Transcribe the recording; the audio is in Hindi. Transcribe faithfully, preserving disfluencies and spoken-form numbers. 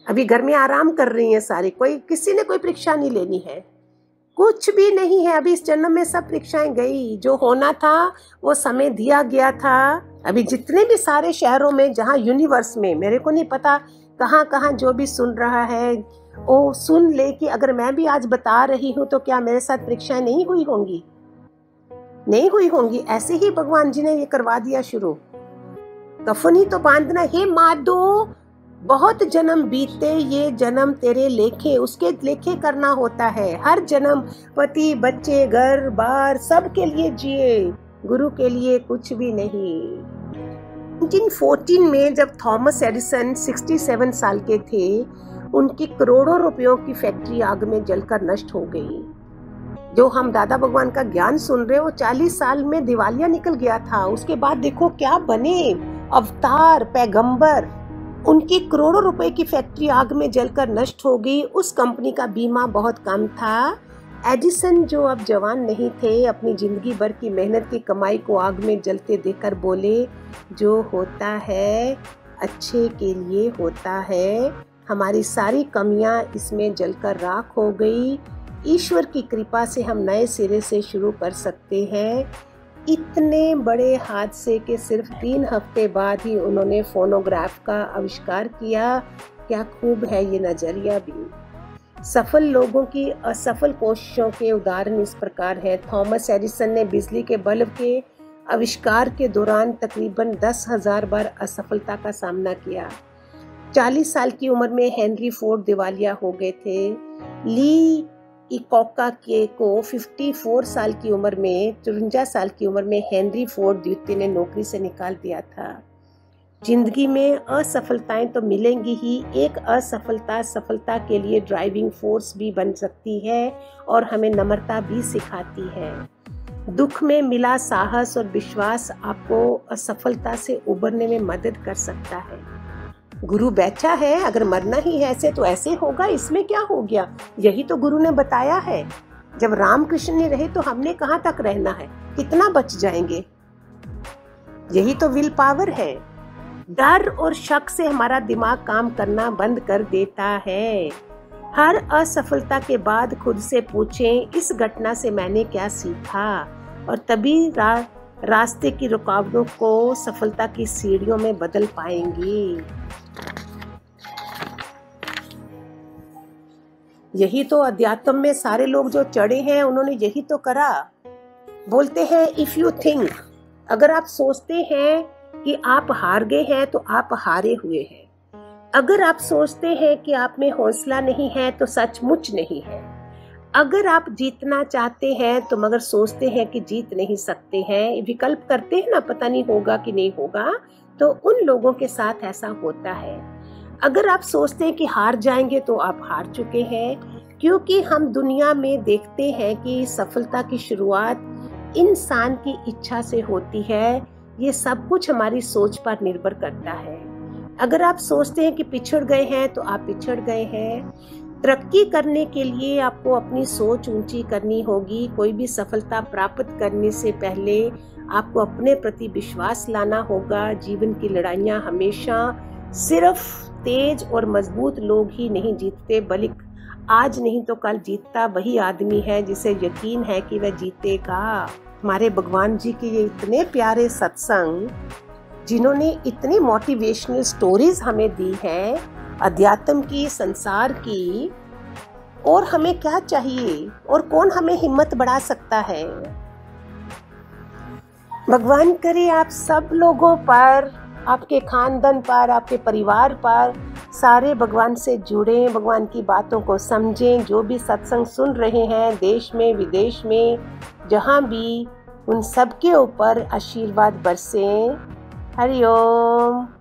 अभी घर में आराम कर रही हैं सारी, कोई किसी ने कोई परीक्षा नहीं लेनी है, कुछ भी नहीं है। अभी इस जन्म में सब परीक्षाएं गई, जो होना था वो समय दिया गया था। अभी जितने भी सारे शहरों में, जहाँ यूनिवर्स में, मेरे को नहीं पता कहाँ कहाँ जो भी सुन रहा है वो सुन ले कि अगर मैं भी आज बता रही हूँ तो क्या मेरे साथ परीक्षाएं नहीं हुई होंगी? नहीं हुई होंगी। ऐसे ही भगवान जी ने ये करवा दिया शुरू। कफन ही तो बांधना। हे माधो, बहुत जन्म बीते, ये जन्म तेरे लेखे, उसके लेखे करना होता है। हर जन्म पति बच्चे घर बार सब के लिए जिए, गुरु के लिए कुछ भी नहीं। उन्नीस सौ चौदह में जब थॉमस एडिसन सड़सठ साल के थे, उनकी करोड़ों रुपयों की फैक्ट्री आग में जलकर नष्ट हो गई। जो हम दादा भगवान का ज्ञान सुन रहे, वो चालीस साल में दिवालिया निकल गया था। उसके बाद देखो क्या बने, अवतार, पैगंबर। उनकी करोड़ों रुपए की फैक्ट्री आग में जलकर नष्ट हो गई। उस कंपनी का बीमा बहुत कम था। एडिसन जो अब जवान नहीं थे, अपनी जिंदगी भर की मेहनत की कमाई को आग में जलते देखकर बोले, जो होता है अच्छे के लिए होता है। हमारी सारी कमियां इसमें जलकर राख हो गई। ईश्वर की कृपा से हम नए सिरे से शुरू कर सकते हैं। इतने बड़े हादसे के सिर्फ तीन हफ्ते बाद ही उन्होंने फोनोग्राफ का आविष्कार किया। क्या खूब है ये नजरिया भी। सफल लोगों की असफल कोशिशों के उदाहरण इस प्रकार है। थॉमस एडिसन ने बिजली के बल्ब के आविष्कार के दौरान तकरीबन दस हजार बार असफलता का सामना किया। चालीस साल की उम्र में हेनरी फोर्ड दिवालिया हो गए थे। ली इकोका के को चौवन साल की उम्र में चौवन साल की उम्र में हेनरी फोर्ड द्वितीय ने नौकरी से निकाल दिया था। जिंदगी में असफलताएं तो मिलेंगी ही। एक असफलता सफलता के लिए ड्राइविंग फोर्स भी बन सकती है और हमें नम्रता भी सिखाती है। दुख में मिला साहस और विश्वास आपको असफलता से उबरने में मदद कर सकता है। गुरु बैठा है, अगर मरना ही है ऐसे तो ऐसे होगा, इसमें क्या हो गया? यही तो गुरु ने बताया है। जब रामकृष्ण ने रहे तो हमने कहाँ तक रहना है, कितना बच जाएंगे? यही तो विल पावर है। डर और शक से हमारा दिमाग काम करना बंद कर देता है। हर असफलता के बाद खुद से पूछें, इस घटना से मैंने क्या सीखा? और तभी रा, रास्ते की रुकावटों को सफलता की सीढ़ियों में बदल पाएंगे। यही तो अध्यात्म में सारे लोग जो चढ़े हैं उन्होंने यही तो करा। बोलते हैं इफ यू थिंक, अगर आप सोचते हैं कि आप हार गए हैं तो आप हारे हुए हैं। अगर आप सोचते हैं कि आप में हौसला नहीं है तो सचमुच नहीं है। अगर आप जीतना चाहते हैं तो मगर सोचते हैं कि जीत नहीं सकते हैं, विकल्प करते हैं ना, पता नहीं होगा कि नहीं होगा, तो उन लोगों के साथ ऐसा होता है। अगर आप सोचते हैं कि हार जाएंगे तो आप हार चुके हैं, क्योंकि हम दुनिया में देखते हैं कि सफलता की शुरुआत इंसान की इच्छा से होती है। ये सब कुछ हमारी सोच पर निर्भर करता है। अगर आप सोचते हैं कि पिछड़ गए हैं तो आप पिछड़ गए हैं। तरक्की करने के लिए आपको अपनी सोच ऊंची करनी होगी। कोई भी सफलता प्राप्त करने से पहले आपको अपने प्रति विश्वास लाना होगा। जीवन की लड़ाइयाँ हमेशा सिर्फ तेज और मजबूत लोग ही नहीं जीतते, बल्कि आज नहीं तो कल जीतता वही आदमी है जिसे यकीन है कि वह जीतेगा। हमारे भगवान जी के ये इतने प्यारे सत्संग, जिन्होंने इतनी मोटिवेशनल स्टोरीज हमें दी है, अध्यात्म की, संसार की, और हमें क्या चाहिए और कौन हमें हिम्मत बढ़ा सकता है। भगवान करे आप सब लोगों पर, आपके खानदान पर, आपके परिवार पर सारे भगवान से जुड़ें, भगवान की बातों को समझें। जो भी सत्संग सुन रहे हैं देश में विदेश में जहाँ भी, उन सब के ऊपर आशीर्वाद बरसें। हरि ओम।